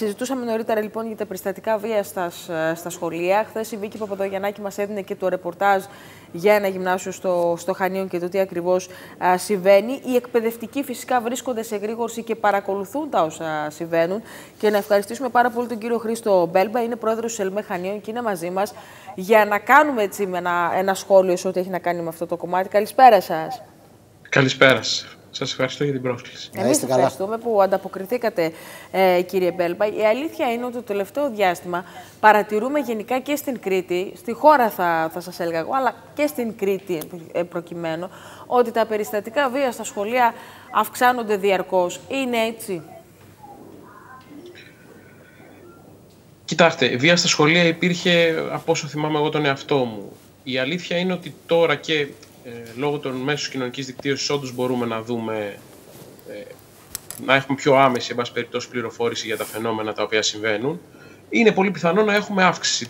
Συζητούσαμε νωρίτερα λοιπόν για τα περιστατικά βία στα σχολεία. Χθες η Βίκη Παπαδογιαννάκη μας έδινε και το ρεπορτάζ για ένα γυμνάσιο στο Χανίων και το τι ακριβώς συμβαίνει. Οι εκπαιδευτικοί φυσικά βρίσκονται σε εγρήγορση και παρακολουθούν τα όσα συμβαίνουν. Και να ευχαριστήσουμε πάρα πολύ τον κύριο Χρήστο Μπέλμπα, είναι πρόεδρος του ΕΛΜΕ Χανίων και είναι μαζί μας για να κάνουμε έτσι ένα σχόλιο σε ό,τι έχει να κάνει με αυτό το κομμάτι. Καλησπέρα σας. Καλησπέρα σας. Σας ευχαριστώ για την πρόσκληση. Εμείς ευχαριστούμε που ανταποκριθήκατε, κύριε Μπέλμπα. Η αλήθεια είναι ότι το τελευταίο διάστημα παρατηρούμε γενικά και στην Κρήτη, στη χώρα θα σας έλεγα εγώ, αλλά και στην Κρήτη προκειμένου, ότι τα περιστατικά βία στα σχολεία αυξάνονται διαρκώς. Είναι έτσι? Κοιτάξτε, βία στα σχολεία υπήρχε από όσο θυμάμαι εγώ τον εαυτό μου. Η αλήθεια είναι ότι τώρα και λόγω των μέσων κοινωνικής δικτύωσης όντως μπορούμε να δούμε, να έχουμε πιο άμεση, εν πάση περιπτώσει, πληροφόρηση για τα φαινόμενα τα οποία συμβαίνουν. Είναι πολύ πιθανό να έχουμε αύξηση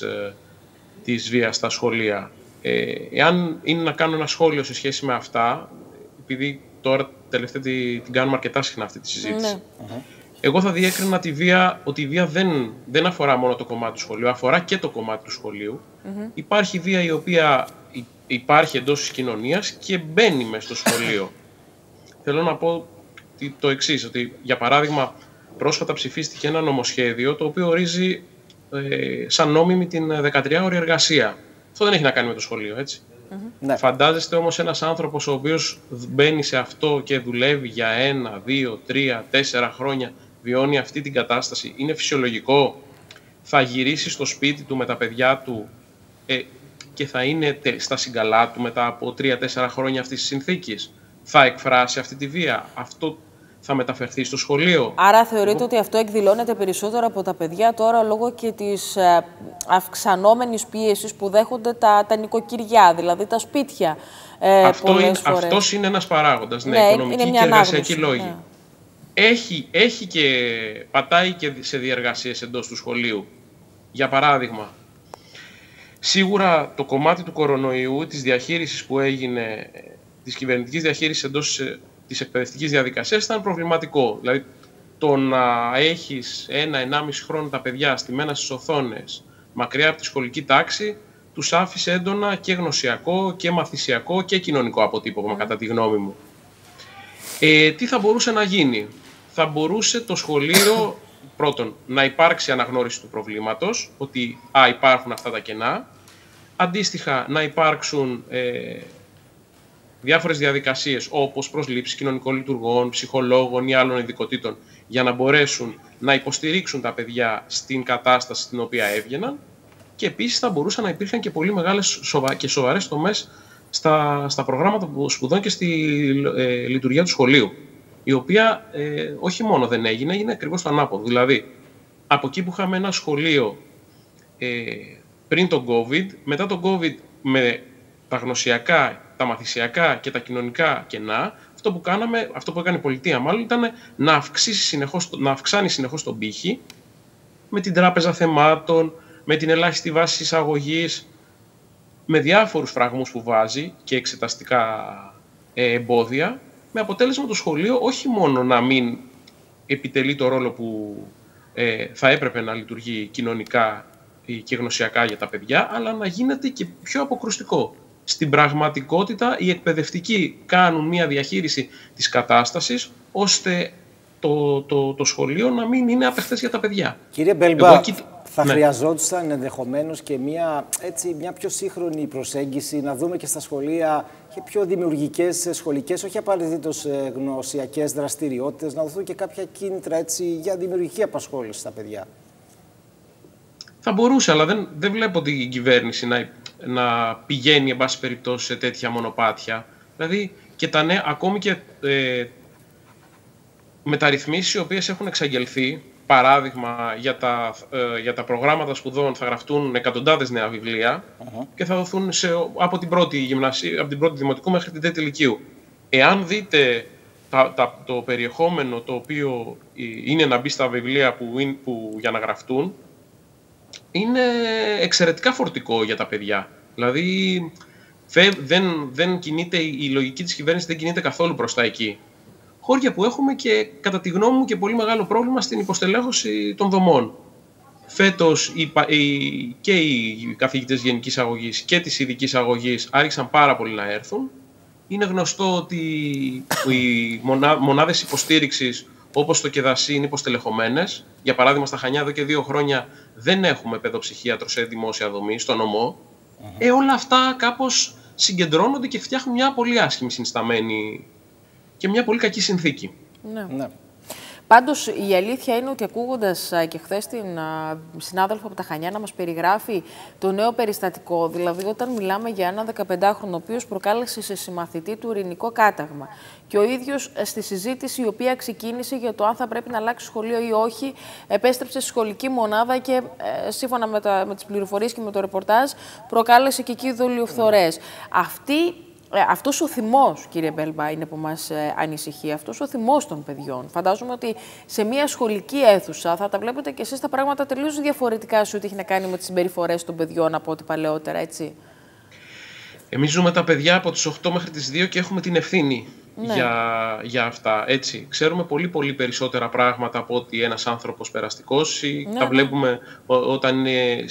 της βίας στα σχολεία. Εάν είναι να κάνω ένα σχόλιο σε σχέση με αυτά, επειδή τώρα τελευταία την κάνουμε αρκετά συχνά αυτή τη συζήτηση, εγώ θα διέκρινα ότι η βία δεν αφορά μόνο το κομμάτι του σχολείου, αφορά και το κομμάτι του σχολείου. Υπάρχει βία η οποία υπάρχει εντός της κοινωνίας και μπαίνει μες στο σχολείο. Θέλω να πω το εξής, ότι για παράδειγμα πρόσφατα ψηφίστηκε ένα νομοσχέδιο το οποίο ορίζει σαν νόμιμη την 13ωρη εργασία. Αυτό δεν έχει να κάνει με το σχολείο, έτσι. Ναι. Φαντάζεστε όμως ένας άνθρωπος ο οποίος μπαίνει σε αυτό και δουλεύει για 1, 2, 3, 4 χρόνια, βιώνει αυτή την κατάσταση, είναι φυσιολογικό? Θα γυρίσει στο σπίτι του με τα παιδιά του και θα είναι στα συγκαλά του μετά από 3-4 χρόνια αυτής της συνθήκης? Θα εκφράσει αυτή τη βία? Αυτό θα μεταφερθεί στο σχολείο? Άρα θεωρείτε ότι αυτό εκδηλώνεται περισσότερο από τα παιδιά τώρα λόγω και της αυξανόμενης πίεσης που δέχονται τα νοικοκυριά, δηλαδή τα σπίτια Αυτός είναι ένας παράγοντας, ναι, οικονομική και εργασιακή λόγη. Ναι. Έχει και πατάει και σε διεργασίες εντός του σχολείου. Για παράδειγμα, σίγουρα το κομμάτι του κορονοϊού, της διαχείρισης που έγινε, της κυβερνητικής διαχείρισης εντός της εκπαιδευτικής διαδικασίας ήταν προβληματικό. Δηλαδή, το να έχεις 1-1,5 χρόνο τα παιδιά στημένα στις οθόνες, μακριά από τη σχολική τάξη, τους άφησε έντονα και γνωσιακό και μαθησιακό και κοινωνικό αποτύπωμα, κατά τη γνώμη μου. Τι θα μπορούσε να γίνει? Θα μπορούσε το σχολείο, πρώτον, να υπάρξει αναγνώριση του προβλήματος, ότι υπάρχουν αυτά τα κενά. Αντίστοιχα, να υπάρξουν διάφορες διαδικασίες, όπως προσλήψεις κοινωνικών λειτουργών, ψυχολόγων ή άλλων ειδικοτήτων, για να μπορέσουν να υποστηρίξουν τα παιδιά στην κατάσταση στην οποία έβγαιναν. Και επίσης θα μπορούσαν να υπήρχαν και πολύ μεγάλες και σοβαρές τομές στα προγράμματα σπουδών και στη λειτουργία του σχολείου, η οποία όχι μόνο δεν έγινε, έγινε ακριβώς το ανάποδο. Δηλαδή, από εκεί που είχαμε ένα σχολείο πριν τον COVID, μετά τον COVID με τα γνωσιακά, τα μαθησιακά και τα κοινωνικά κενά, αυτό που έκανε η πολιτεία μάλλον ήταν να αυξάνει συνεχώς τον πύχη με την τράπεζα θεμάτων, με την ελάχιστη βάση εισαγωγής, με διάφορους φραγμούς που βάζει και εξεταστικά εμπόδια, με αποτέλεσμα το σχολείο όχι μόνο να μην επιτελεί το ρόλο που θα έπρεπε να λειτουργεί κοινωνικά και γνωσιακά για τα παιδιά, αλλά να γίνεται και πιο αποκρουστικό. Στην πραγματικότητα, οι εκπαιδευτικοί κάνουν μια διαχείριση της κατάστασης, ώστε το σχολείο να μην είναι απεχθές για τα παιδιά. Κύριε Μπέλμπα, θα χρειαζόντουσαν ενδεχομένως και μια πιο σύγχρονη προσέγγιση, να δούμε και στα σχολεία και πιο δημιουργικές σχολικές, όχι απαραίτητος γνωσιακές δραστηριότητες, να δοθούν και κάποια κίνητρα για δημιουργική απασχόληση στα παιδιά. Θα μπορούσε, αλλά δεν βλέπω την κυβέρνηση να πηγαίνει, εν πάση περιπτώσει, σε τέτοια μονοπάτια. Δηλαδή, και ακόμη και μεταρρυθμίσεις οι οποίες έχουν εξαγγελθεί, παράδειγμα, για τα προγράμματα σπουδών θα γραφτούν εκατοντάδες νέα βιβλία και θα δοθούν από την πρώτη δημοτικού μέχρι την τέταρτη λυκείου. Εάν δείτε το περιεχόμενο το οποίο είναι να μπει στα βιβλία για να γραφτούν, είναι εξαιρετικά φορτικό για τα παιδιά. Δηλαδή, δεν κινείται, η λογική της κυβέρνησης δεν κινείται καθόλου προς τα εκεί. χώρια που έχουμε και, κατά τη γνώμη μου, και πολύ μεγάλο πρόβλημα στην υποστελέχωση των δομών. Φέτος και οι καθηγητές γενικής αγωγής και της ειδικής αγωγής άρχισαν πάρα πολύ να έρθουν. Είναι γνωστό ότι οι μονάδες υποστήριξης όπως το ΚΕΔΑΣΥ είναι υποστελεχωμένες. Για παράδειγμα, στα Χανιά εδώ και 2 χρόνια δεν έχουμε παιδοψυχίατρο σε δημόσια δομή, στο νομό. Όλα αυτά κάπως συγκεντρώνονται και φτιάχνουν μια πολύ άσχημη συνισταμένη και μια πολύ κακή συνθήκη. Ναι. Πάντως, η αλήθεια είναι ότι ακούγοντας και χθες την συνάδελφο από τα Χανιά να μας περιγράφει το νέο περιστατικό, δηλαδή όταν μιλάμε για έναν 15χρονο ο οποίος προκάλεσε σε συμμαθητή του ουρηνικό κάταγμα και ο ίδιος στη συζήτηση η οποία ξεκίνησε για το αν θα πρέπει να αλλάξει σχολείο ή όχι, επέστρεψε στη σχολική μονάδα και σύμφωνα με τις πληροφορίες και με το ρεπορτάζ προκάλεσε και εκεί δολιοφθορές. Αυτός ο θυμός, κύριε Μπέλμπα, είναι που μας ανησυχεί, αυτός ο θυμός των παιδιών. Φαντάζομαι ότι σε μια σχολική αίθουσα θα τα βλέπετε και εσείς τα πράγματα τελείως διαφορετικά σε ό,τι έχει να κάνει με τις συμπεριφορές των παιδιών από ό,τι παλαιότερα, έτσι. Εμείς ζούμε τα παιδιά από τις 8 μέχρι τις 2 και έχουμε την ευθύνη για αυτά. Έτσι. Ξέρουμε πολύ περισσότερα πράγματα από ότι ένας άνθρωπος περαστικός. Τα βλέπουμε όταν είναι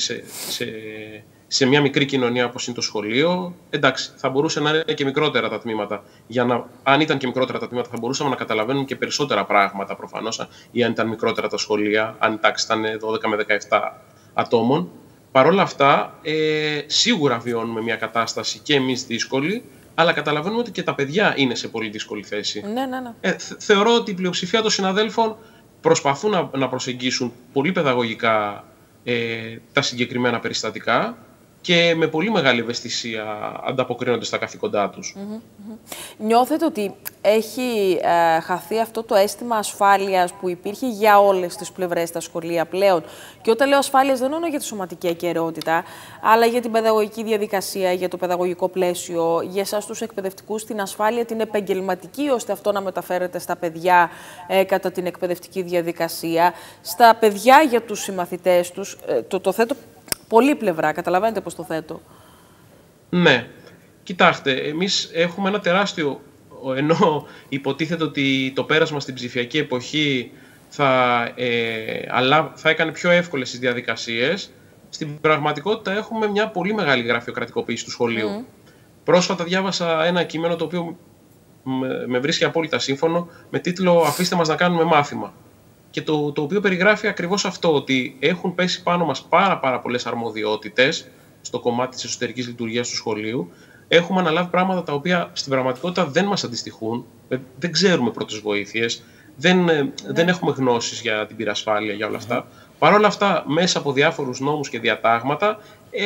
σε μια μικρή κοινωνία όπως είναι το σχολείο. Εντάξει, θα μπορούσε να είναι και μικρότερα τα τμήματα. Αν ήταν και μικρότερα τα τμήματα, θα μπορούσαμε να καταλαβαίνουμε και περισσότερα πράγματα προφανώς, ή αν ήταν μικρότερα τα σχολεία, αν η τάξη ήταν 12 με 17 ατόμων. Παρ' όλα αυτά, σίγουρα βιώνουμε μια κατάσταση και εμείς δύσκολη, αλλά καταλαβαίνουμε ότι και τα παιδιά είναι σε πολύ δύσκολη θέση. Ναι. Θεωρώ ότι η πλειοψηφία των συναδέλφων προσπαθούν να προσεγγίσουν πολύ παιδαγωγικά τα συγκεκριμένα περιστατικά και με πολύ μεγάλη ευαισθησία ανταποκρίνονται στα καθήκοντά τους. Νιώθετε ότι έχει χαθεί αυτό το αίσθημα ασφάλειας που υπήρχε για όλες τις πλευρές στα σχολεία πλέον? Και όταν λέω ασφάλειας δεν εννοώ για τη σωματική ακεραιότητα, αλλά για την παιδαγωγική διαδικασία, για το παιδαγωγικό πλαίσιο, για εσάς τους εκπαιδευτικούς, την ασφάλεια την επαγγελματική, ώστε αυτό να μεταφέρεται στα παιδιά κατά την εκπαιδευτική διαδικασία, στα παιδιά για τους συμμαθητές τους. Το θέτω πολλή πλευρά, καταλαβαίνετε πώς το θέτω. Ναι. Κοιτάξτε, εμείς έχουμε ένα τεράστιο, ενώ υποτίθεται ότι το πέρασμα στην ψηφιακή εποχή θα έκανε πιο εύκολες τις διαδικασίες, στην πραγματικότητα έχουμε μια πολύ μεγάλη γραφειοκρατικοποίηση του σχολείου. Πρόσφατα διάβασα ένα κείμενο το οποίο με βρίσκει απόλυτα σύμφωνο, με τίτλο «Αφήστε μας να κάνουμε μάθημα». Και το οποίο περιγράφει ακριβώς αυτό, ότι έχουν πέσει πάνω μας πάρα πολλές αρμοδιότητες στο κομμάτι της εσωτερικής λειτουργίας του σχολείου. Έχουμε αναλάβει πράγματα τα οποία στην πραγματικότητα δεν μας αντιστοιχούν, δεν ξέρουμε πρώτες βοήθειες, δεν έχουμε γνώσεις για την πυρασφάλεια, για όλα αυτά. Παρ' όλα αυτά, μέσα από διάφορους νόμους και διατάγματα,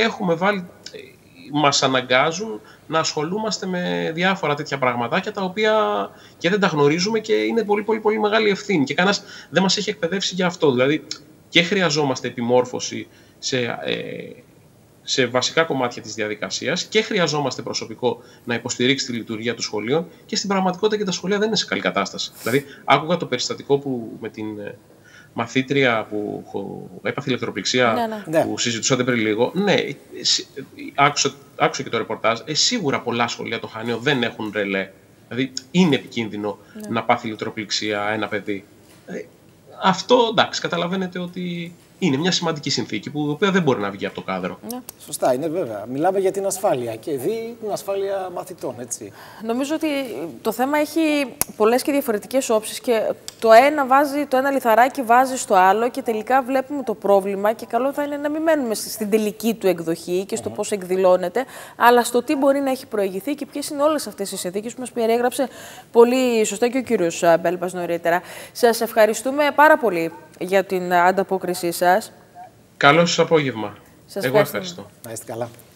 μας αναγκάζουν να ασχολούμαστε με διάφορα τέτοια πραγματάκια τα οποία και δεν τα γνωρίζουμε και είναι πολύ μεγάλη ευθύνη. Και κανένας δεν μας έχει εκπαιδεύσει για αυτό. Δηλαδή, και χρειαζόμαστε επιμόρφωση σε βασικά κομμάτια της διαδικασίας και χρειαζόμαστε προσωπικό να υποστηρίξει τη λειτουργία των σχολείων και στην πραγματικότητα και τα σχολεία δεν είναι σε καλή κατάσταση. Δηλαδή, άκουγα το περιστατικό με την μαθήτρια που έπαθε ηλεκτροπληξία, που συζητούσατε πριν λίγο. Ναι, άκουσα και το ρεπορτάζ. Σίγουρα πολλά σχολεία των Χανίων δεν έχουν ρελέ. Δηλαδή, είναι επικίνδυνο να πάθει ηλεκτροπληξία ένα παιδί. Αυτό, εντάξει, καταλαβαίνετε ότι είναι μια σημαντική συνθήκη που η οποία δεν μπορεί να βγει από το κάδρο. Σωστά, είναι βέβαια. Μιλάμε για την ασφάλεια και την ασφάλεια μαθητών, έτσι. Νομίζω ότι το θέμα έχει πολλές και διαφορετικές όψεις και το ένα λιθαράκι βάζει στο άλλο και τελικά βλέπουμε το πρόβλημα και καλό θα είναι να μην μένουμε στην τελική του εκδοχή και στο πώς εκδηλώνεται, αλλά στο τι μπορεί να έχει προηγηθεί και ποιες είναι όλες αυτές οι συνθήκες που μας περιέγραψε πολύ σωστά και ο κύριος Μπέλμπας νωρίτερα. Σας ευχαριστούμε πάρα πολύ για την ανταπόκρισή σας. Καλό σας απόγευμα. Σας Εγώ ευχαριστώ. Να είστε καλά.